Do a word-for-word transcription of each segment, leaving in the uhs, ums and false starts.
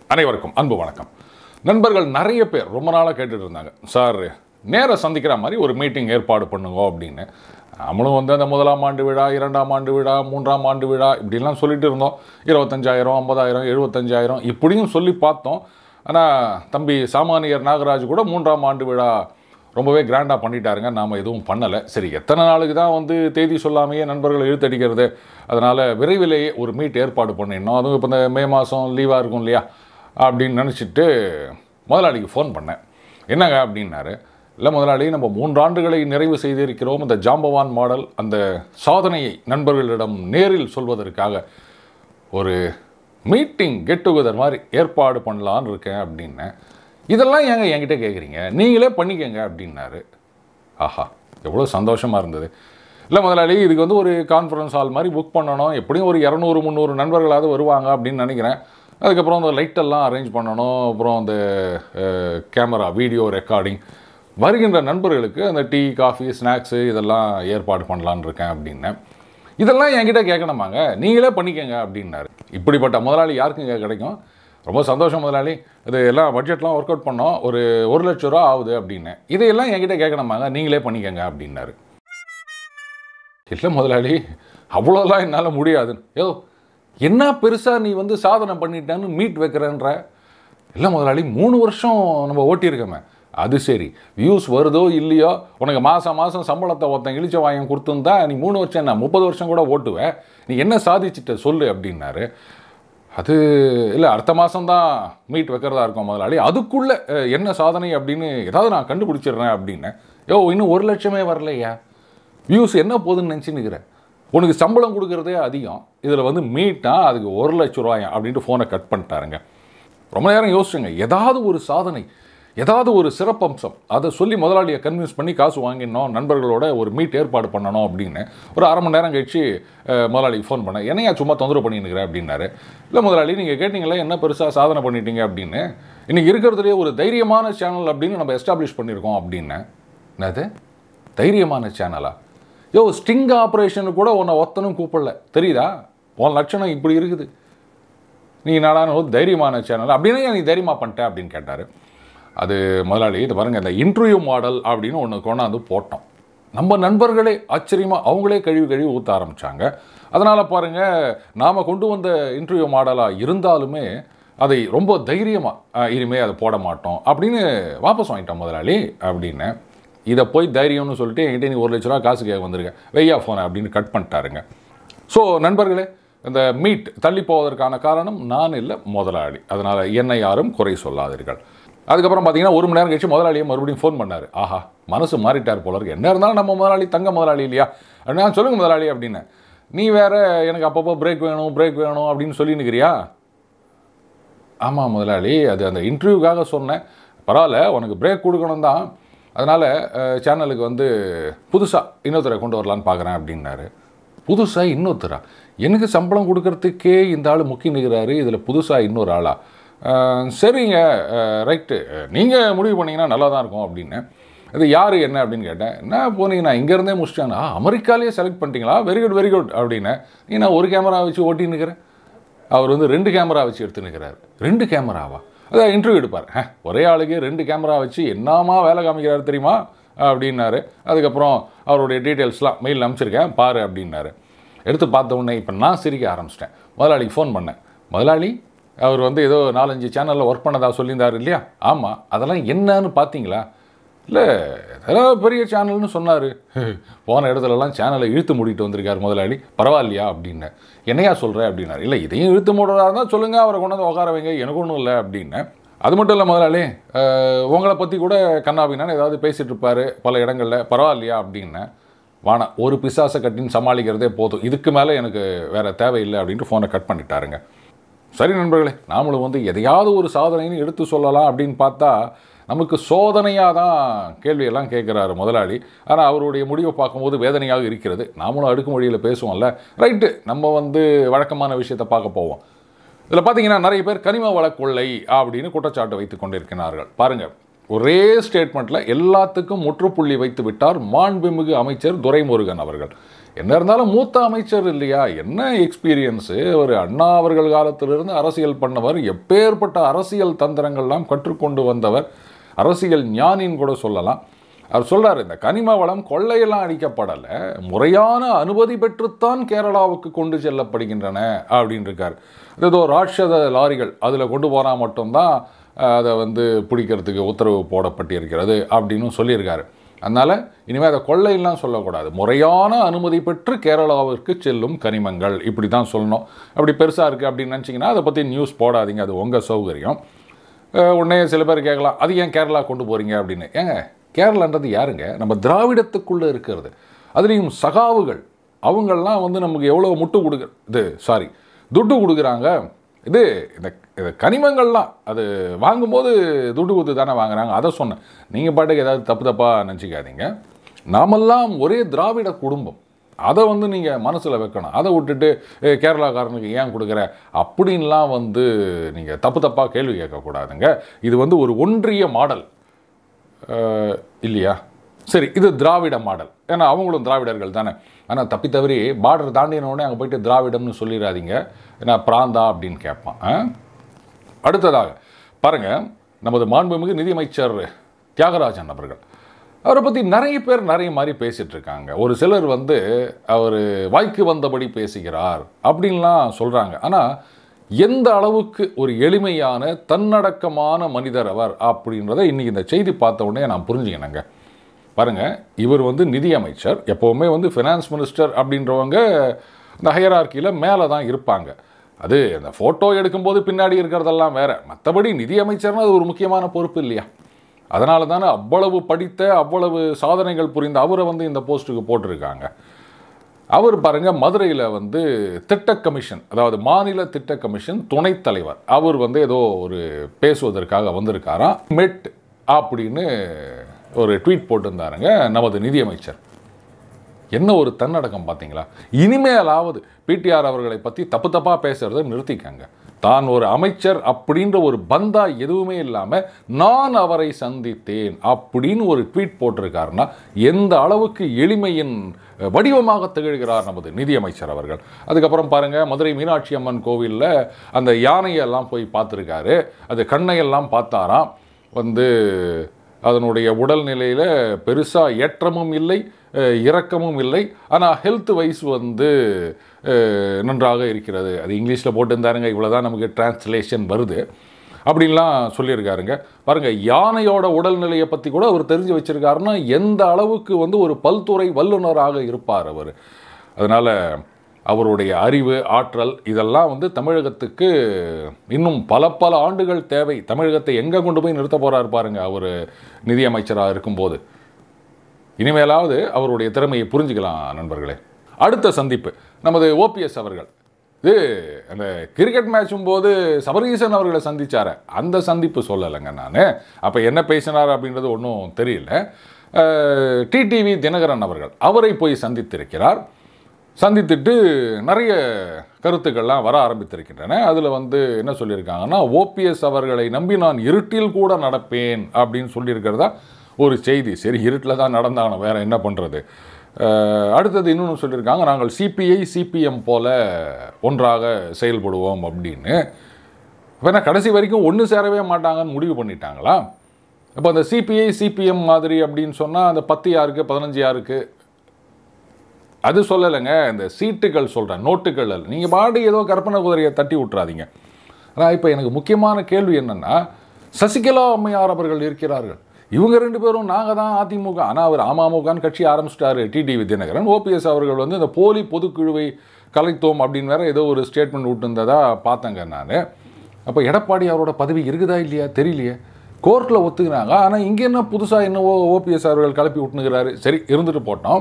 அனைவருக்கும் அன்பு வணக்கம். நண்பர்கள் நிறைய பேர் ரொம்ப நாளாக கேட்டுட்டு இருந்தாங்க, சார் நேர சந்திக்கிற மாதிரி ஒரு மீட்டிங் ஏற்பாடு பண்ணுங்க அப்படின்னு. நம்மளும் வந்து அந்த முதலாம் ஆண்டு விழா, இரண்டாம் ஆண்டு விழா, மூன்றாம் ஆண்டு விழா இப்படிலாம் சொல்லிட்டு இருந்தோம். இருபத்தஞ்சாயிரம் ஐம்பதாயிரம் எழுபத்தஞ்சாயிரம் இப்படியும் சொல்லி பார்த்தோம். ஆனால் தம்பி சாமானியர் நாகராஜ் கூட மூன்றாம் ஆண்டு விழா ரொம்பவே கிராண்டாக பண்ணிட்டாருங்க. நாம் எதுவும் பண்ணலை. சரி, எத்தனை நாளுக்கு தான் வந்து தேதி சொல்லாமையே நண்பர்கள் இழுத்தடிக்கிறது? அதனால் விரைவிலேயே ஒரு மீட் ஏற்பாடு பண்ணிடணும். அதுவும் இப்போ இந்த மே மாதம் லீவாக இருக்கும் இல்லையா அப்படின்னு நினச்சிட்டு முதலாளிக்கு ஃபோன் பண்ணேன். என்னங்க அப்படின்னாரு. இல்லை முதலாளி, நம்ம மூன்றாண்டுகளை நிறைவு செய்திருக்கிறோம். இந்த ஜாம்பவான் மாடல் அந்த சாதனையை நண்பர்களிடம் நேரில் சொல்வதற்காக ஒரு மீட்டிங் கெட் டுகெதர் மாதிரி ஏற்பாடு பண்ணலான்னு இருக்கேன் அப்படின்னேன். இதெல்லாம் ஏங்க என்கிட்ட கேட்குறீங்க, நீங்களே பண்ணிக்கங்க அப்படின்னாரு. ஆஹா, எவ்வளோ சந்தோஷமாக இருந்தது. இல்லை முதலாளி, இதுக்கு வந்து ஒரு கான்ஃபரன்ஸ் ஹால் மாதிரி புக் பண்ணணும். எப்படியும் ஒரு இரநூறு முந்நூறு நண்பர்களாவது வருவாங்க அப்படின்னு நினைக்கிறேன். அதுக்கப்புறம் அந்த லைட்டெல்லாம் அரேஞ்ச் பண்ணணும். அப்புறம் அந்த கேமரா வீடியோ ரெக்கார்டிங், வருகின்ற நண்பர்களுக்கு அந்த டீ காஃபி ஸ்நாக்ஸு இதெல்லாம் ஏற்பாடு பண்ணலான்னு இருக்கேன் அப்படின்னேன். இதெல்லாம் என்கிட்ட கேட்கணுமாங்க, நீங்களே பண்ணிக்கங்க அப்படின்னாரு. இப்படிப்பட்ட முதலாளி யாருக்குங்க கிடைக்கும்? ரொம்ப சந்தோஷம் முதலாளி, இது எல்லாம் பட்ஜெட்லாம் ஒர்க் அவுட் பண்ணோம், ஒரு ஒரு லட்ச ரூபா ஆகுது அப்படின்னு. இதையெல்லாம் என்கிட்ட கேட்கணுமாங்க, நீங்களே பண்ணிக்கங்க அப்படின்னாரு. இல்லை முதலாளி, அவ்வளோலாம் என்னால் முடியாது. யோ, என்ன பெருசாக நீ வந்து சாதனை பண்ணிட்டேன்னு மீட் வைக்கிறேன்ற? இல்லை முதலாளி, மூணு வருஷம் நம்ம ஓட்டியிருக்கோமே. அது சரி, வியூஸ் வருதோ இல்லையோ, உனக்கு மாதம் மாதம் சம்பளத்தை ஒருத்தன் இழிச்ச வாயம் கொடுத்துருந்தா நீ மூணு வருஷம் என்ன முப்பது வருஷம் கூட ஓட்டுவேன். நீ என்ன சாதிச்சிட்ட சொல்லு அப்படின்னாரு. அது இல்லை, அடுத்த மாதம்தான் மீட் வைக்கிறதா இருக்கும் முதலாளி, அதுக்குள்ளே என்ன சாதனை அப்படின்னு ஏதாவது நான் கண்டுபிடிச்சிடுறேன் அப்படின்னு. யோ, இன்னும் ஒரு லட்சமே வரலையா? வியூஸ் என்ன போகுதுன்னு நினச்சின்னுக்கிறேன். உனக்கு சம்பளம் கொடுக்குறதே அதிகம், இதில் வந்து மீட்டா அதுக்கு ஒரு லட்ச ரூபாயா அப்படின்ட்டு ஃபோனை கட் பண்ணிட்டாருங்க. ரொம்ப நேரம் யோசிச்சுங்க, ஏதாவது ஒரு சாதனை, ஏதாவது ஒரு சிறப்பம்சம் அதை சொல்லி முதலாளியை கன்வின்ஸ் பண்ணி காசு வாங்கிடணும், நண்பர்களோட ஒரு மீட் ஏற்பாடு பண்ணணும் அப்படின்னு. ஒரு அரை மணி நேரம் கழிச்சு முதலாளிக்கு ஃபோன் பண்ணேன். என்னையா சும்மா தொந்தரவு பண்ணினுக்கிறேன் அப்படின்னாரு. இல்லை முதலாளி, நீங்கள் கேட்டிங்களே என்ன பெருசாக சாதனை பண்ணிட்டீங்க அப்படின்னு. இன்றைக்கி இருக்கிறதுலேயே ஒரு தைரியமான சேனல் அப்படின்னு நம்ம எஸ்டாப்ளிஷ் பண்ணியிருக்கோம் அப்படின்னு. என்னது தைரியமான சேனலா? யோ, ஸ்டிங் ஆப்ரேஷனுக்கு கூட உன்னை ஒத்தனும் கூப்பிடல, தெரியுதா? உன் லட்சணம் இப்படி இருக்குது, நீ நாடான ஒரு தைரியமான சேனல் அப்படின்னா நீ தைரியமாக பண்ணிட்ட அப்படின்னு கேட்டார். அது முதலாளி, இது பாருங்கள், இந்த இன்டர்வியூ மாடல் அப்படின்னு ஒன்று கொண்டாந்து போட்டோம். நம்ம நண்பர்களே ஆச்சரியமாக அவங்களே கழுவி கழுவி ஊற்ற ஆரம்பித்தாங்க. அதனால் பாருங்கள், நாம் கொண்டு வந்த இன்டர்வியூ மாடலாக இருந்தாலுமே அதை ரொம்ப தைரியமாக இனிமேல் அதை போட மாட்டோம் அப்படின்னு வாபஸ் வாங்கிட்டோம் முதலாளி அப்படின்னு. இதை போய் தைரியம்னு சொல்லிட்டு என்கிட்ட நீ ஒரு லட்ச ரூபா காசு கேட்க வந்திருக்கேன், வெய்யா ஃபோனை அப்படின்னு கட் பண்ணிட்டாருங்க. ஸோ நண்பர்களே, இந்த மீட் தள்ளி போவதற்கான காரணம் நான் இல்லை, முதலாளி. அதனால் என்னை யாரும் குறை சொல்லாதீர்கள். அதுக்கப்புறம் பார்த்தீங்கன்னா ஒரு மணி நேரம் கழிச்சு முதலாளியை மறுபடியும் ஃபோன் பண்ணார். ஆஹா, மனசு மாறிட்டார் போல இருக்கு. என்ன இருந்தாலும் நம்ம முதலாளி தங்க முதலாளி இல்லையா அப்படின்னா, சொல்லுங்கள் முதலாளி அப்படின்னு. நீ வேற எனக்கு அப்பப்போ பிரேக் வேணும் பிரேக் வேணும் அப்படின்னு சொல்லி நிற்கிறியா? ஆமாம் முதலாளி, அது அந்த இன்டர்வியூக்காக சொன்னேன். பரவாயில்ல, உனக்கு பிரேக் கொடுக்கணும் தான், அதனால் சேனலுக்கு வந்து புதுசாக இன்னொருத்தரை கொண்டு வரலான்னு பார்க்குறேன் அப்படின்னாரு. புதுசாக இன்னொருத்தரா? எனக்கு சம்பளம் கொடுக்கறதுக்கே இந்த ஆள் முக்கி நிற்கிறாரு, இதில் புதுசாக இன்னொரு ஆளா? சரிங்க, ரைட்டு, நீங்கள் முடிவு பண்ணிங்கன்னா நல்லா தான் இருக்கும் அப்படின்னு. இது யார் என்ன அப்படின்னு கேட்டேன். என்ன போனீங்கன்னா இங்கேருந்தே முடிச்சிட்டானா, அமெரிக்காலேயே செலக்ட் பண்ணிட்டீங்களா? வெரி குட் வெரி குட் அப்படின்னு. நீ நான் ஒரு கேமரா வச்சு ஓட்டி நிற்கிறேன், அவர் வந்து ரெண்டு கேமரா வச்சு எடுத்து நிற்கிறார். ரெண்டு கேமராவா? அதான் இன்டர்வியூ எடுப்பார். ஒரே ஆளுக்கு ரெண்டு கேமரா வச்சு என்னமா வேலை காமிக்கிறாரு தெரியுமா அப்படின்னாரு. அதுக்கப்புறம் அவருடைய டீட்டெயில்ஸ்லாம் மெயில் அனுப்பிச்சிருக்கேன் பாரு அப்படின்னாரு. எடுத்து பார்த்த உடனே இப்போ நான் சிரிக்க ஆரம்பிச்சிட்டேன். முதலாளிக்கு ஃபோன் பண்ணேன். முதலாளி, அவர் வந்து ஏதோ நாலஞ்சு சேனலில் ஒர்க் பண்ணதா சொல்லியிருந்தார் இல்லையா? ஆமாம், அதெல்லாம் என்னன்னு பார்த்தீங்களா? இல்லை, அதெல்லாம் பெரிய சேனல்னு சொன்னார். போன இடத்துலலாம் சேனலை இழுத்து மூடிட்டு வந்திருக்கார் முதலாளி, பரவாயில்லையா அப்படின்னு. என்னையா சொல்கிறேன் அப்படின்னாரு. இல்லை, இதையும் இழுத்து மூடுறதா இருந்தால் சொல்லுங்கள், அவரை கொண்டு வந்து உட்கார வைங்க, எனக்கு ஒன்றும் இல்லை அப்படின்னு. அது மட்டும் இல்லை முதலாளி, உங்களை பற்றி கூட கண்ணாபின்னு ஏதாவது பேசிகிட்டு இருப்பார் பல இடங்களில், பரவாயில்லையா அப்படின்னு. வானா, ஒரு பிசாசை கட்டின்னு சமாளிக்கிறதே போதும், இதுக்கு மேலே எனக்கு வேறு தேவையில்லை அப்படின்ட்டு ஃபோனை கட் பண்ணிட்டாருங்க. சரி நண்பர்களே, நாமளும் வந்து எதையாவது ஒரு சாதனைன்னு எடுத்து சொல்லலாம் அப்படின்னு பார்த்தா நமக்கு சோதனையாக தான் கேள்வியெல்லாம் கேட்குறாரு முதலாளி. ஆனால் அவருடைய முடிவை பார்க்கும்போது வேதனையாக இருக்கிறது. நாமளும் அடுக்குமொழியில் பேசுவோம்ல, ரைட்டு, நம்ம வந்து வழக்கமான விஷயத்தை பார்க்க போவோம். இதில் பார்த்தீங்கன்னா நிறைய பேர் கனிம வள கொள்ளை அப்படின்னு குற்றச்சாட்டு வைத்து கொண்டிருக்கிறார்கள். பாருங்கள், ஒரே ஸ்டேட்மெண்ட்டில் எல்லாத்துக்கும் முற்றுப்புள்ளி வைத்து விட்டார் மாண்புமிகு அமைச்சர் துரைமுருகன் அவர்கள். என்ன இருந்தாலும் மூத்த அமைச்சர் இல்லையா, என்ன எக்ஸ்பீரியன்ஸு, ஒரு அண்ணா அவர்கள் காலத்திலிருந்து அரசியல் பண்ணவர், எப்பேற்பட்ட அரசியல் தந்திரங்கள்லாம் கற்றுக்கொண்டு வந்தவர், அரசியல் ஞானின்னு கூட சொல்லலாம். அவர் சொல்கிறார், இந்த கனிம வளம் கொள்ளையெல்லாம் அடிக்கப்படலை, முறையான அனுமதி பெற்றுத்தான் கேரளாவுக்கு கொண்டு செல்லப்படுகின்றன அப்படின்னு இருக்கார். ஏதோ ராட்சத லாரிகள் அதில் கொண்டு போனால் மட்டும்தான் அதை வந்து பிடிக்கிறதுக்கு உத்தரவு போடப்பட்டிருக்கிறது அப்படின்னு சொல்லியிருக்காரு. அதனால் இனிமேல் அதை கொள்ளையெல்லாம் சொல்லக்கூடாது, முறையான அனுமதி பெற்று கேரளாவிற்கு செல்லும் கனிமங்கள் இப்படி தான் சொல்லணும். அப்படி பெருசாக இருக்குது அப்படின்னு நினச்சிங்கன்னா அதை பற்றி நியூஸ் போடாதீங்க, அது உங்கள் சௌகரியம். உடனே சில பேர் கேட்கலாம், அது ஏன் கேரளா கொண்டு போகிறீங்க அப்படின்னு. ஏங்க, கேரளான்றது யாருங்க? நம்ம திராவிடத்துக்குள்ளே இருக்கிறது. அதுலேயும் சகாவுகள் அவங்கள்லாம் வந்து நமக்கு எவ்வளோ முட்டு கொடுக்குற இது சாரி துட்டு கொடுக்குறாங்க. இது இந்த கனிமங்கள்லாம் அது வாங்கும்போது துட்டு கொடுத்து தானே வாங்குறாங்க. அதை சொன்னேன். நீங்கள் பாட்டுக்கு ஏதாவது தப்பு தப்பாக நினச்சிக்காதீங்க. நாமெல்லாம் ஒரே திராவிட குடும்பம், அதை வந்து நீங்கள் மனசில் வைக்கணும். அதை விட்டுட்டு கேரளாக்காரனுக்கு ஏன் கொடுக்குற அப்படின்லாம் வந்து நீங்கள் தப்பு தப்பாக கேள்வி கேட்கக்கூடாதுங்க. இது வந்து ஒரு ஒன்றிய மாடல் இல்லையா? சரி, இது திராவிட மாடல், ஏன்னா அவங்களும் திராவிடர்கள் தானே. ஆனால் தப்பி தவறி பார்டர் தாண்டினோடனே அங்கே போய்ட்டு திராவிடம்னு சொல்லிடாதீங்க, ஏன்னா பிராந்தா அப்படின்னு கேட்பான். அடுத்ததாக பாருங்கள், நமது மாண்புமிகு நிதியமைச்சர் தியாகராஜன் அவர்கள், அவரை பற்றி நிறைய பேர் நிறைய மாதிரி பேசிகிட்டு இருக்காங்க. ஒரு சிலர் வந்து அவர் வாய்க்கு வந்தபடி பேசுகிறார் அப்படின்லாம் சொல்கிறாங்க. ஆனால் எந்த அளவுக்கு ஒரு எளிமையான தன்னடக்கமான மனிதர் அவர் அப்படின்றத இன்றைக்கி இந்த செய்தி பார்த்த உடனே நான் புரிஞ்சுக்கினேங்க. பாருங்கள், இவர் வந்து நிதியமைச்சர், எப்போவுமே வந்து ஃபினான்ஸ் மினிஸ்டர் அப்படின்றவங்க இந்த ஹையரார்க்கியில் மேலே தான் இருப்பாங்க. அது அந்த ஃபோட்டோ எடுக்கும்போது பின்னாடி இருக்கிறதெல்லாம் வேறு, மற்றபடி நிதியமைச்சர்னு அது ஒரு முக்கியமான பொறுப்பு இல்லையா? அதனால தானே அவ்வளவு படித்த அவ்வளவு சாதனைகள் புரிந்த அவரை வந்து இந்த போஸ்ட்டுக்கு போட்டிருக்காங்க. அவர் பாருங்கள், மதுரையில் வந்து திட்ட கமிஷன், அதாவது மாநில திட்ட கமிஷன் துணைத் தலைவர், அவர் வந்து ஏதோ ஒரு பேசுவதற்காக வந்திருக்காராம். மெட் அப்படின்னு ஒரு ட்வீட் போட்டிருந்தாருங்க நமது நிதியமைச்சர். என்ன ஒரு தன்னடக்கம் பார்த்தீங்களா? இனிமேலாவது பிடிஆர் அவர்களை பற்றி தப்பு தப்பாக பேசுகிறத நிறுத்திக்காங்க. தான் ஒரு அமைச்சர் அப்படின்ற ஒரு பந்தா எதுவுமே இல்லாமல் நான் அவரை சந்தித்தேன் அப்படின்னு ஒரு ட்வீட் போட்டிருக்காருன்னா எந்த அளவுக்கு எளிமையின் வடிவமாக திகழ்கிறார் நமது நிதியமைச்சர் அவர்கள். அதுக்கப்புறம் பாருங்கள், மதுரை மீனாட்சி அம்மன் கோவிலில் அந்த யானையெல்லாம் போய் பார்த்துருக்காரு. அது கண்ணையெல்லாம் பார்த்தாராம். வந்து அதனுடைய உடல்நிலையில் பெருசாக ஏற்றமும் இல்லை இறக்கமும் இல்லை, ஆனால் ஹெல்த் வைஸ் வந்து நன்றாக இருக்கிறது. அது இங்கிலீஷில் போட்டுருந்தாருங்க, இவ்வளோ தான் நமக்கு டிரான்ஸ்லேஷன் வருது அப்படின்லாம் சொல்லியிருக்காருங்க. பாருங்கள், யானையோட உடல்நிலையை பற்றி கூட அவர் தெரிஞ்சு வச்சுருக்காருன்னா எந்த அளவுக்கு வந்து ஒரு பல்துறை வல்லுநராக இருப்பார் அவர். அதனால் அவருடைய அறிவு ஆற்றல் இதெல்லாம் வந்து தமிழகத்துக்கு இன்னும் பல பல ஆண்டுகள் தேவை. தமிழகத்தை எங்கே கொண்டு போய் நிறுத்த போகிறார் பாருங்கள் அவர் நிதியமைச்சராக இருக்கும்போது. இனிமேலாவது அவருடைய திறமையை புரிஞ்சுக்கலாம் நண்பர்களே. அடுத்த சந்திப்பு நமது ஓபிஎஸ் அவர்கள். இது அந்த கிரிக்கெட் மேட்சும் போது சபரீசன் அவர்களை சந்தித்தார அந்த சந்திப்பு சொல்லலைங்க நான். அப்போ என்ன பேசினார் அப்படின்றது ஒன்றும் தெரியல. டிடிவி தினகரன் அவர்கள் அவரை போய் சந்தித்திருக்கிறார். சந்தித்துட்டு நிறைய கருத்துக்கள்லாம் வர ஆரம்பித்திருக்கின்றன. அதில் வந்து என்ன சொல்லியிருக்காங்கன்னா, ஓபிஎஸ் அவர்களை நம்பி நான் இருட்டில் கூட நடப்பேன் அப்படின்னு சொல்லியிருக்கிறதா ஒரு செய்தி. சரி, இருட்டில் தான் நடந்தாங்க, வேறு என்ன பண்ணுறது. அடுத்தது இன்னொன்று சொல்லியிருக்காங்க, நாங்கள் சிபிஐ சிபிஎம் போல் ஒன்றாக செயல்படுவோம் அப்படின்னு. அப்போ கடைசி வரைக்கும் ஒன்று சேரவே மாட்டாங்கன்னு முடிவு பண்ணிட்டாங்களா? அப்போ அந்த சிபிஐ சிபிஎம் மாதிரி அப்படின்னு சொன்னால் அந்த பத்து யாருக்கு பதினஞ்சு யாருக்கு அது சொல்லலைங்க, இந்த சீட்டுகள் சொல்கிறேன், நோட்டுகள் அல்ல. நீங்கள் பாடி ஏதோ கற்பனை குதிரையை தட்டி விட்டுறாதீங்க. ஆனால் இப்போ எனக்கு முக்கியமான கேள்வி என்னென்னா, சசிகலா அம்மையார் அவர்கள் இருக்கிறார்கள், இவங்க ரெண்டு பேரும் நாங்கள் தான் அதிமுக, ஆனால் அவர் அமமுகன்னு கட்சி ஆரம்பிச்சிட்டாரு டிடிவி தினகரன். ஓபிஎஸ் அவர்கள் வந்து இந்த போலி பொதுக்குழுவை கலைத்தோம் அப்படின்னு வேற ஏதோ ஒரு ஸ்டேட்மெண்ட் விட்டுருந்ததா பார்த்தேங்க நான். அப்போ எடப்பாடி அவரோட பதவி இருக்குதா இல்லையா தெரியலையே. கோர்ட்டில் ஒத்துக்கிறாங்க, ஆனால் இங்கே என்ன புதுசாக என்னவோ ஓபிஎஸ் அவர்கள் கிளப்பி விட்டுனுக்கிறாரு. சரி, இருந்துட்டு போட்டோம்.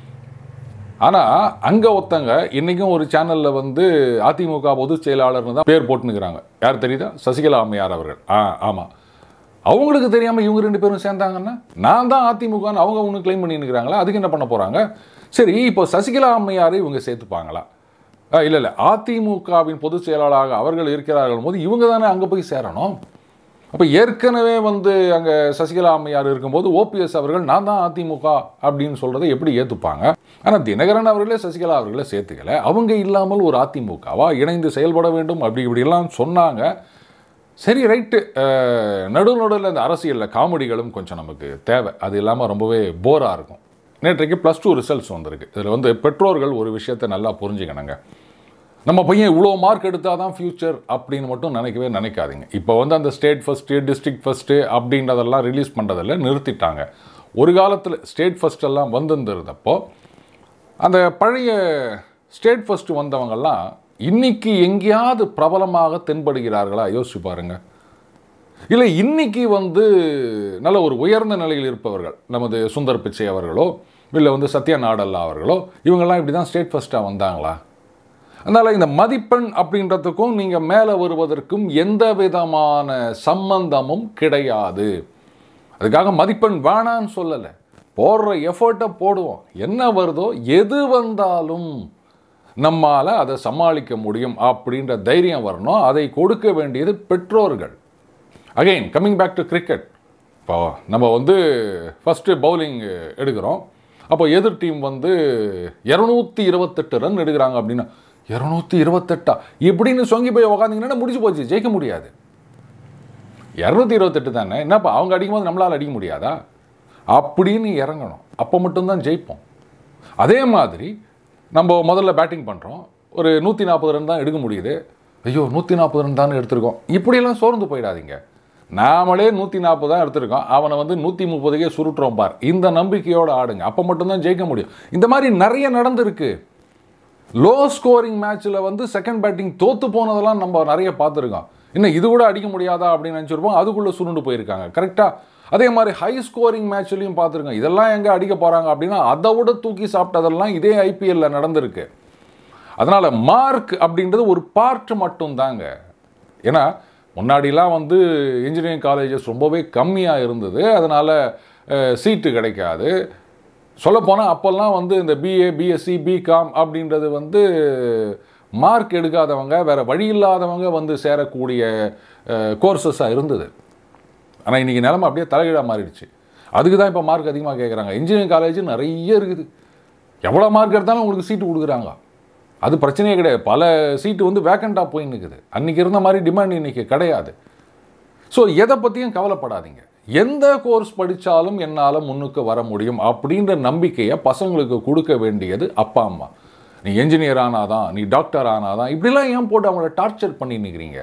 ஆனால் அங்கே ஒருத்தங்க இன்றைக்கும் ஒரு சேனலில் வந்து அதிமுக பொதுச் செயலாளர்னு தான் பேர் போட்டுனுக்கிறாங்க. யார் தெரியுதா? சசிகலா அம்மையார் அவர்கள். ஆ ஆமாம், அவங்களுக்கு தெரியாமல் இவங்க ரெண்டு பேரும் சேர்ந்தாங்கன்னா நான் தான் அதிமுகன்னு அவங்க ஒன்று கிளைம் பண்ணினுக்கிறாங்களா? அதுக்கு என்ன பண்ண போகிறாங்க? சரி, இப்போ சசிகலா அம்மையாரை இவங்க சேர்த்துப்பாங்களா? இல்லை இல்லை அதிமுகவின் பொதுச் செயலாளராக அவர்கள் இருக்கிறார்கள் போது இவங்க தானே அங்கே போய் சேரணும். அப்போ ஏற்கனவே வந்து அங்கே சசிகலா அம்மையார் இருக்கும்போது ஓபிஎஸ் அவர்கள் நான் தான் அதிமுக அப்படின்னு சொல்கிறத எப்படி ஏற்றுப்பாங்க? ஆனால் தினகரன் அவர்களே சசிகலா அவர்களே சேர்த்துக்கலை. அவங்க இல்லாமல் ஒரு அதிமுகவா இணைந்து செயல்பட வேண்டும் அப்படி இப்படிலாம் சொன்னாங்க. சரி, ரைட்டு. நடு நடுவில் இந்த அரசியலில் காமெடிகளும் கொஞ்சம் நமக்கு தேவை. அது இல்லாமல் ரொம்பவே போராக இருக்கும். நேற்றைக்கு ப்ளஸ் டூ ரிசல்ட்ஸ் வந்திருக்கு. இதில் வந்து பெற்றோர்கள் ஒரு விஷயத்தை நல்லா புரிஞ்சுக்கணுங்க. நம்ம பையன் இவ்வளோ மார்க் எடுத்தால் தான் ஃப்யூச்சர் அப்படின்னு மட்டும் நினைக்கவே நினைக்காதீங்க. இப்போ வந்து அந்த ஸ்டேட் ஃபஸ்ட்டு டிஸ்ட்ரிக்ட் ஃபஸ்ட்டு அப்படின்றதெல்லாம் ரிலீஸ் பண்ணுறதில்ல, நிறுத்திட்டாங்க. ஒரு காலத்தில் ஸ்டேட் ஃபஸ்ட்டெல்லாம் வந்துருந்தப்போ அந்த பழைய ஸ்டேட் ஃபஸ்ட்டு வந்தவங்கெல்லாம் இன்னைக்கு எங்கேயாவது பிரபலமாக தென்படுகிறார்களா? யோசிச்சு பாருங்கள். இல்லை, இன்னைக்கு வந்து நல்ல ஒரு உயர்ந்த நிலையில் இருப்பவர்கள், நமது சுந்தர் பிச்சை அவர்களோ இல்லை வந்து சத்யா நாடல்லா அவர்களோ, இவங்கெல்லாம் இப்படி தான் ஸ்டேட் ஃபஸ்ட்டாக வந்தாங்களா? அதனால் இந்த மதிப்பெண் அப்படின்றதுக்கும் நீங்கள் மேலே வருவதற்கும் எந்த விதமான சம்பந்தமும் கிடையாது. அதுக்காக மதிப்பெண் வேணான்னு சொல்லலை, போடுற எஃபர்ட்டை போடுவோம். என்ன வருதோ எது வந்தாலும் நம்மால் அதை சமாளிக்க முடியும் அப்படின்ற தைரியம் வரணும். அதை கொடுக்க வேண்டியது பெற்றோர்கள். Again coming back to cricket. இப்போ நம்ம வந்து ஃபஸ்ட்டு பவுலிங் எடுக்கிறோம். அப்போ எதிர் டீம் வந்து இரநூத்தி இருபத்தெட்டு ரன் எடுக்கிறாங்க அப்படின்னா, இரநூத்தி இருபத்தெட்டா இப்படின்னு சொங்கி போய் உக்காந்திங்கன்னா முடிச்சு போச்சு, ஜெயிக்க முடியாது. இரநூத்தி இருபத்தெட்டு தானே, என்னப்பா அவங்க அடிக்கும்போது நம்மளால் அடிக்க முடியாதா அப்படின்னு இறங்கணும். அப்போ மட்டும்தான் ஜெயிப்போம். அதே மாதிரி நம்ம முதல்ல பேட்டிங் பண்ணுறோம், ஒரு நூற்றி நாற்பது ரன் தான் எடுக்க முடியுது. ஐயோ நூற்றி நாற்பது ரன் தானே எடுத்திருக்கோம், இப்படியெல்லாம் சோர்ந்து போயிடாதீங்க. நாமளே நூற்றி நாற்பது தான் எடுத்திருக்கோம், அவனை வந்து நூற்றி முப்பதுக்கே சுருட்டுறோம் பார், இந்த நம்பிக்கையோடு ஆடுங்க, அப்போ மட்டும்தான் ஜெயிக்க முடியும். இந்த மாதிரி நிறைய நடந்திருக்கு. லோ ஸ்கோரிங் மேட்ச்சில் வந்து செகண்ட் பேட்டிங் தோற்று போனதெல்லாம் நம்ம நிறைய பார்த்துருக்கோம். இன்னும் இது கூட அடிக்க முடியாதா அப்படின்னு நினச்சிருப்போம், அதுக்குள்ளே சுருண்டு போயிருக்காங்க. கரெக்டாக அதே மாதிரி ஹை ஸ்கோரிங் மேட்ச்லையும் பார்த்துருக்கோம். இதெல்லாம் எங்கே அடிக்க போகிறாங்க அப்படின்னா அதை விட தூக்கி சாப்பிட்டதெல்லாம் இதே ஐபிஎல்ல நடந்திருக்கு. அதனால் மார்க் அப்படின்றது ஒரு பார்ட் மட்டும்தாங்க. ஏன்னா முன்னாடிலாம் வந்து இன்ஜினியரிங் காலேஜஸ் ரொம்பவே கம்மியாக இருந்தது, அதனால் சீட்டு கிடைக்காது. சொல்லப்போனால் அப்போல்லாம் வந்து இந்த பிஏ பிஎஸ்சி பிகாம் அப்படின்றது வந்து மார்க் எடுக்காதவங்க, வேறு வழி இல்லாதவங்க வந்து சேரக்கூடிய கோர்சஸாக இருந்தது. ஆனால் இன்றைக்கி நிலமை அப்படியே தலைகீழாக மாறிடுச்சு. அதுக்கு தான் இப்போ மார்க் அதிகமாக கேட்குறாங்க. இன்ஜினியரிங் காலேஜ் நிறைய இருக்குது, எவ்வளோ மார்க் எடுத்தாலும் உங்களுக்கு சீட்டு கொடுக்குறாங்க. அது பிரச்சனையே கிடையாது. பல சீட்டு வந்து வேக்கண்ட்டாக போயின்னு இருக்குது. அன்றைக்கி இருந்த மாதிரி டிமாண்ட் இன்றைக்கி கிடையாது. ஸோ எதை பற்றியும் கவலைப்படாதீங்க. எந்த கோர்ஸ் படித்தாலும் என்னால் முன்னுக்கு வர முடியும் அப்படின்ற நம்பிக்கையை பசங்களுக்கு கொடுக்க வேண்டியது அப்பா அம்மா. நீ என்ஜினியர் ஆனாதான், நீ டாக்டர் ஆனாதான், இப்படிலாம் ஏன் போட்டு அவங்கள டார்ச்சர் பண்ணி நிற்கிறீங்க?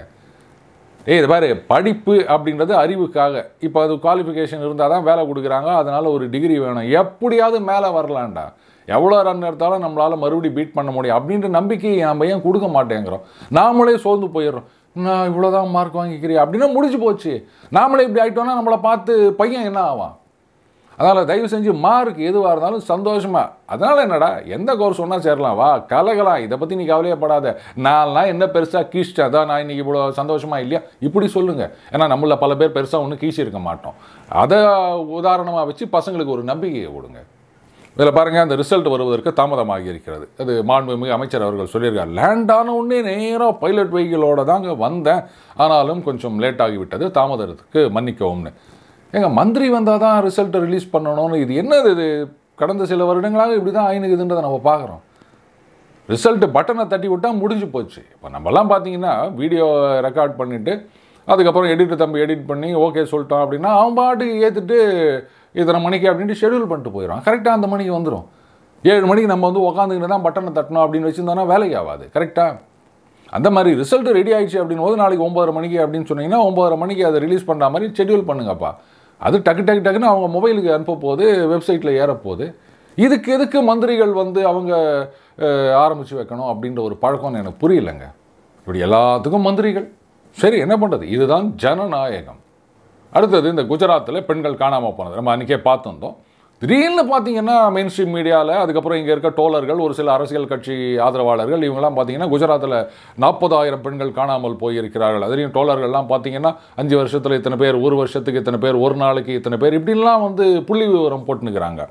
ஏய், இது பாரு, படிப்பு அப்படின்றது அறிவுக்காக. இப்போ அது குவாலிஃபிகேஷன் இருந்தால் தான் வேலை கொடுக்குறாங்க, அதனால் ஒரு டிகிரி வேணும், எப்படியாவது மேலே வரலான்டா, எவ்வளோ ரன் எடுத்தாலும் நம்மளால் மறுபடியும் பீட் பண்ண முடியும் அப்படின்ற நம்பிக்கையை என் பையன் கொடுக்க மாட்டேங்கிறோம். நாமளே சோர்ந்து போயிடுறோம். நான் இவ்வளோதான் மார்க் வாங்கிக்கிறேன் அப்படின்னா முடிஞ்சு போச்சு. நாமளே இப்படி ஆகிட்டோன்னா நம்மளை பார்த்து பையன் என்ன ஆவான்? அதனால் தயவு செஞ்சு மார்க் எதுவாக இருந்தாலும் சந்தோஷமாக, அதனால் என்னடா எந்த கோர்ஸ் சொன்னால் சேரலாம், வா கலகலாம், இதை பற்றி நீ கவலையப்படாத, நான்லாம் என்ன பெருசாக கீழ்ச்சிட்டா தான் நான் இன்றைக்கி இவ்வளோ சந்தோஷமாக இல்லையா இப்படி சொல்லுங்கள். ஏன்னா நம்மள பல பேர் பெருசாக ஒன்றும் கீழ்ச்சி இருக்க மாட்டோம். அதை உதாரணமாக வச்சு பசங்களுக்கு ஒரு நம்பிக்கையை கொடுங்க. இதில் பாருங்கள், அந்த ரிசல்ட் வருவதற்கு தாமதமாகி இருக்கிறது. அது மாண்புமிகு அமைச்சர் அவர்கள் சொல்லியிருக்கார். லேண்ட் ஆன உடனே நேராக பைலட் வெஹிக்கிளோடு தாங்க வந்தேன், ஆனாலும் கொஞ்சம் லேட் ஆகிவிட்டது, தாமதத்துக்கு மன்னிக்கவும்னு. எங்கள் மந்திரி வந்தால் தான் ரிசல்ட்டை ரிலீஸ் பண்ணணும்னு, இது என்னது? இது கடந்த சில வருடங்களாக இப்படி தான் ஆயினுக்குதுன்றதை நம்ம பார்க்குறோம். ரிசல்ட்டு பட்டனை தட்டி விட்டால் முடிஞ்சு போச்சு. இப்போ நம்மலாம் பார்த்தீங்கன்னா வீடியோ ரெக்கார்ட் பண்ணிவிட்டு அதுக்கப்புறம் எடிட்டர் தம்பி எடிட் பண்ணி ஓகே சொல்லிட்டான் அப்படின்னா அவன் பாட்டுக்கு ஏற்றுட்டு இத்தனை மணிக்கு அப்படின்ட்டு ஷெடியூல் பண்ணிட்டு போயிடும். கரெக்டாக அந்த மணிக்கு வந்துடும். ஏழு மணிக்கு நம்ம வந்து உட்காந்துக்கிட்டு தான் பட்டனை தட்டணும் அப்படின்னு வச்சுருந்தோன்னா வேலைக்கு ஆகாது. கரெக்டாக அந்த மாதிரி ரிசல்ட்டு ரெடி ஆகிடுச்சு அப்படின் போது நாளைக்கு ஒம்பதரை மணிக்கு அப்படின்னு சொன்னீங்கன்னா ஒம்பதரை மணிக்கு அதை ரிலீஸ் பண்ணுற மாதிரி ஷெடியூல் பண்ணுங்கப்பா. அது டக்கு டக்கு டக்குன்னு அவங்க மொபைலுக்கு அனுப்ப போகுது, வெப்சைட்டில் ஏறப்போகுது. இதுக்கு எதுக்கு மந்திரிகள் வந்து அவங்க ஆரம்பித்து வைக்கணும் அப்படின்ற ஒரு பழக்கம்னு எனக்கு புரியலைங்க. இப்படி எல்லாத்துக்கும் மந்திரிகள், சரி என்ன பண்ணுறது, இதுதான் ஜனநாயகம். அடுத்தது இந்த குஜராத்தில் பெண்கள் காணாமல் போனது நம்ம அன்றைக்கே பார்த்துருந்தோம். திடீர்னு பார்த்தீங்கன்னா மெயின் ஸ்ட்ரீம் மீடியாவில், அதுக்கப்புறம் இங்கே இருக்க டோலர்கள், ஒரு சில அரசியல் கட்சி ஆதரவாளர்கள், இவங்கெல்லாம் பார்த்தீங்கன்னா குஜராத்தில் நாற்பதாயிரம் பெண்கள் காணாமல் போயிருக்கிறார்கள். அதுலேயும் டோலர்கள்லாம் பார்த்தீங்கன்னா அஞ்சு வருஷத்தில் இத்தனை பேர், ஒரு வருஷத்துக்கு இத்தனை பேர், ஒரு நாளைக்கு இத்தனை பேர், இப்படின்லாம் வந்து புள்ளி விவரம் போட்டுனுக்கிறாங்க.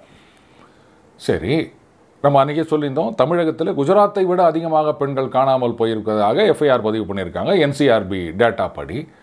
சரி, நம்ம அன்றைக்கே சொல்லியிருந்தோம், தமிழகத்தில் குஜராத்தை விட அதிகமாக பெண்கள் காணாமல் போயிருக்கிறதாக எஃப்ஐஆர் பதிவு பண்ணியிருக்காங்க என்சிஆர்பி டேட்டா படி.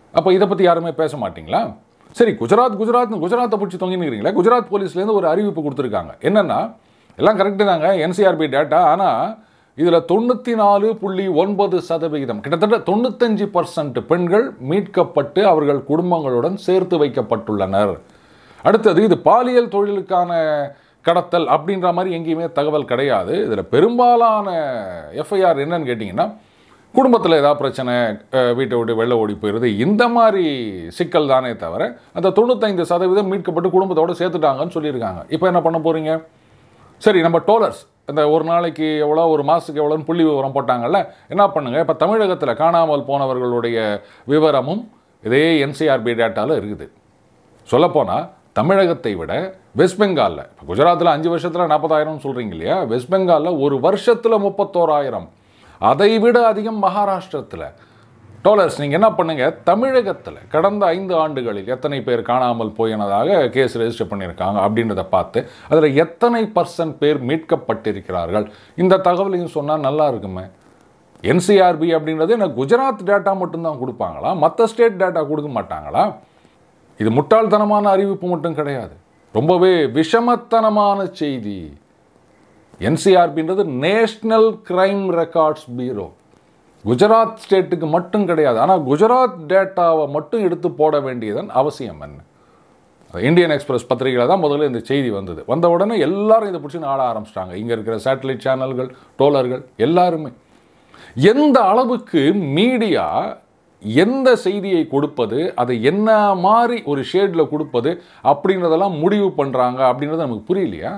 அப்போ இதை பற்றி யாருமே பேச மாட்டிங்களா? சரி, குஜராத் குஜராத் குஜராத்தை பிடிச்சி தொங்கினுக்கிறீங்களா? குஜராத் போலீஸ்லேருந்து ஒரு அறிவிப்பு கொடுத்துருக்காங்க. என்னென்னா, எல்லாம் கரெக்டு தாங்க, என்சிஆர்பி டேட்டா. ஆனால் இதில் தொண்ணூற்றி நாலு புள்ளி ஒன்பது சதவிகிதம் கிட்டத்தட்ட தொண்ணூத்தஞ்சு பர்சன்ட் பெண்கள் மீட்கப்பட்டு அவர்கள் குடும்பங்களுடன் சேர்த்து வைக்கப்பட்டுள்ளனர். அடுத்தது, இது பாலியல் தொழிலுக்கான கடத்தல் அப்படின்ற மாதிரி எங்கேயுமே தகவல் கிடையாது. இதில் பெரும்பாலான எஃப்ஐஆர் என்னன்னு கேட்டிங்கன்னா, குடும்பத்தில் ஏதாவது பிரச்சனை, வீட்டை விட்டு வெளில ஓடி போயிடுது, இந்த மாதிரி சிக்கல் தானே தவிர அந்த தொண்ணூத்தைந்து சதவீதம் மீட்கப்பட்டு குடும்பத்தோடு சேர்த்துட்டாங்கன்னு சொல்லியிருக்காங்க. இப்போ என்ன பண்ண போகிறீங்க? சரி, நம்ம டோலர்ஸ் இந்த ஒரு நாளைக்கு எவ்வளோ, ஒரு மாதத்துக்கு எவ்வளோன்னு புள்ளி விவரம் போட்டாங்கல்ல, என்ன பண்ணுங்கள், இப்போ தமிழகத்தில் காணாமல் போனவர்களுடைய விவரமும் இதே என்சிஆர்பி டேட்டாவில் இருக்குது. சொல்லப்போனால் தமிழகத்தை விட வெஸ்ட் பெங்காலில், இப்போ குஜராத்தில் அஞ்சு வருஷத்தில் நாற்பதாயிரம் சொல்கிறீங்க இல்லையா, வெஸ்ட் பெங்காலில் ஒரு வருஷத்தில் முப்பத்தோராயிரம், அதை விட அதிகம் மகாராஷ்டிரத்தில். டோலர்ஸ் நீங்கள் என்ன பண்ணுங்கள், தமிழகத்தில் கடந்த ஐந்து ஆண்டுகளில் எத்தனை பேர் காணாமல் போயினதாக கேஸ் ரெஜிஸ்டர் பண்ணியிருக்காங்க அப்படின்றத பார்த்து அதில் எத்தனை பர்சன்ட் பேர் மீட்கப்பட்டிருக்கிறார்கள், இந்த தகவலையும் சொன்னால் நல்லா இருக்குமே. என்சிஆர்பி அப்படின்றது எனக்கு குஜராத் டேட்டா மட்டும்தான் கொடுப்பாங்களா? மற்ற ஸ்டேட் டேட்டா கொடுக்க மாட்டாங்களா? இது முட்டாள்தனமான அறிவிப்பு மட்டும் கிடையாது, ரொம்பவே விஷமத்தனமான செய்தி. என்சிஆர்பின்றது national crime records bureau, Gujarat ஸ்டேட்டுக்கு மட்டும் கிடையாது. ஆனால் குஜராத் டேட்டாவை மட்டும் எடுத்து போட வேண்டியதன் அவசியம் என்ன? இந்தியன் எக்ஸ்பிரஸ் பத்திரிகையில் தான் முதல்ல இந்த செய்தி வந்தது. வந்த உடனே எல்லாரும் இதை பிடிச்சி ஆட ஆரம்பிச்சிட்டாங்க. இங்கே இருக்கிற சேட்டலைட் சேனல்கள், டோலர்கள் எல்லாருமே. எந்த அளவுக்கு மீடியா எந்த செய்தியை கொடுப்பது, அதை என்ன மாதிரி ஒரு ஷேடில் கொடுப்பது அப்படின்றதெல்லாம் முடிவு பண்ணுறாங்க அப்படின்றது நமக்கு புரியலையா?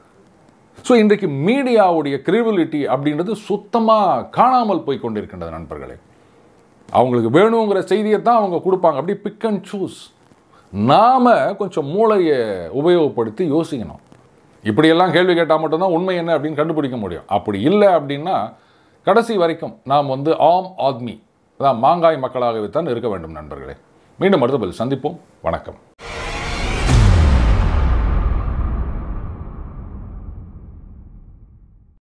ஸோ இன்றைக்கு மீடியாவுடைய கிரெடிபிலிட்டி அப்படின்றது சுத்தமாக காணாமல் போய் கொண்டிருக்கின்றது நண்பர்களே. அவங்களுக்கு வேணுங்கிற செய்தியை தான் அவங்க கொடுப்பாங்க, அப்படி பிக் அண்ட் சூஸ். நாம் கொஞ்சம் மூளையை உபயோகப்படுத்தி யோசிக்கணும். இப்படியெல்லாம் கேள்வி கேட்டால் மட்டும்தான் உண்மை என்ன அப்படின்னு கண்டுபிடிக்க முடியும். அப்படி இல்லை அப்படின்னா கடைசி வரைக்கும் நாம் வந்து ஆம் ஆத்மி, அதான் மாங்காய் மக்களாகவே தான் இருக்க வேண்டும் நண்பர்களே. மீண்டும் அடுத்த பதில் சந்திப்போம். வணக்கம்.